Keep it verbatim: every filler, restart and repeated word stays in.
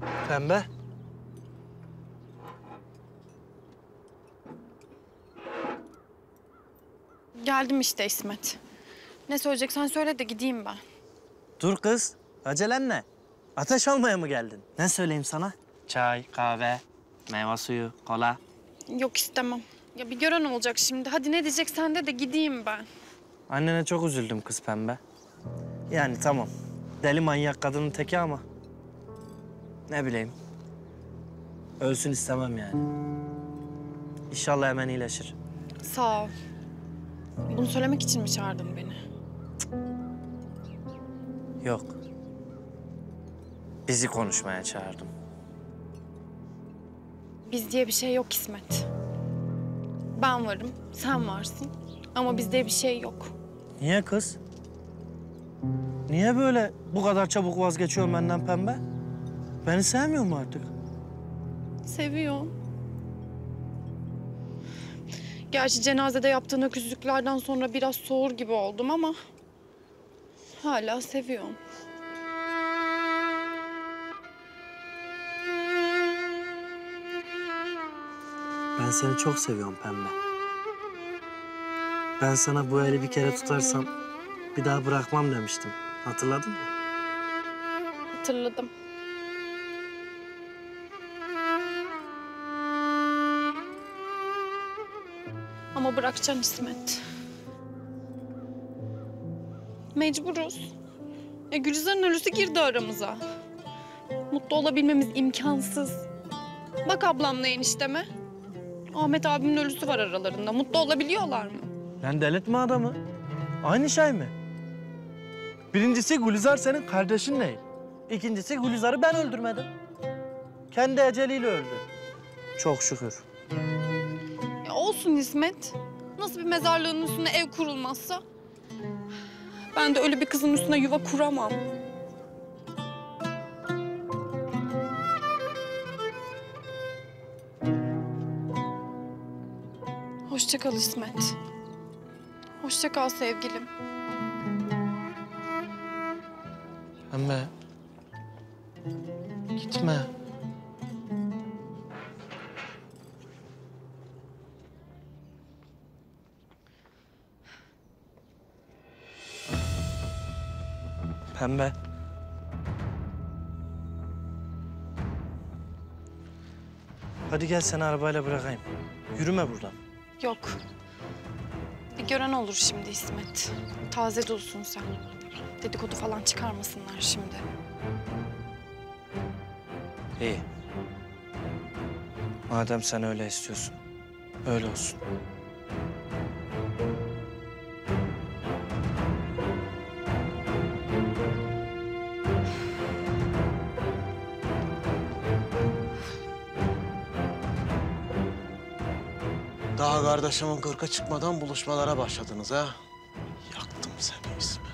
Pembe. Geldim işte İsmet. Ne söyleyeceksen söyle de gideyim ben. Dur kız. Acelen ne? Ateş almaya mı geldin? Ne söyleyeyim sana? Çay, kahve, meyve suyu, kola. Yok istemem. Ya bir gören olacak şimdi. Hadi ne diyeceksen de de gideyim ben. Annene çok üzüldüm kız Pembe. Yani tamam. Deli manyak kadının teki ama... ne bileyim. Ölsün istemem yani. İnşallah hemen iyileşir. Sağ ol. Bunu söylemek için mi çağırdın beni? Yok. Bizi konuşmaya çağırdım. Biz diye bir şey yok İsmet. Ben varım, sen varsın. Ama bizde bir şey yok. Niye kız? Niye böyle bu kadar çabuk vazgeçiyorsun benden Pembe? Beni sevmiyor mu artık? Seviyorum. Gerçi cenazede yaptığın öküzlüklerden sonra biraz soğur gibi oldum ama... hala seviyorum. Ben seni çok seviyorum Pembe. Ben sana bu eli bir kere tutarsam bir daha bırakmam demiştim. Hatırladın mı? Hatırladım. Ama bırakacaksın İsmet. Mecburuz. E, Gülizar'ın ölüsü girdi aramıza. Mutlu olabilmemiz imkansız. Bak ablamla enişteme. Ahmet abimin ölüsü var aralarında. Mutlu olabiliyorlar mı? Lan delirtme adamı. Aynı şey mi? Birincisi Gülizar senin kardeşin değil. İkincisi Gülizar'ı ben öldürmedim. Kendi eceliyle öldü. Çok şükür. Ya olsun İsmet. Nasıl bir mezarlığın üstüne ev kurulmazsa... ben de öyle bir kızın üstüne yuva kuramam. Hoşça kal İsmet. Hoşça kal sevgilim. Pembe. Gitme. Pembe. Hadi gel seni arabayla bırakayım. Yürüme buradan. Yok. Bir gören olur şimdi İsmet. Taze dulsun sen. Dedikodu falan çıkarmasınlar şimdi. İyi. Madem sen öyle istiyorsun, öyle olsun. Daha kardeşimin kırka çıkmadan buluşmalara başladınız ha. Yaktım seni İsmet.